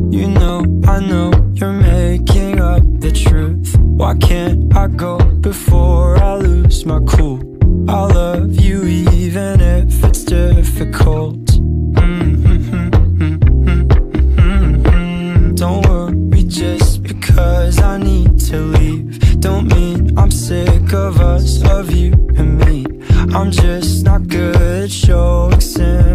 You know, I know you're making up the truth. Why can't I go before I lose my cool? I'll love you even if it's difficult. Don't worry just because I need to leave. Don't mean I'm sick of us, of you and me. I'm just not good at showing sympathy.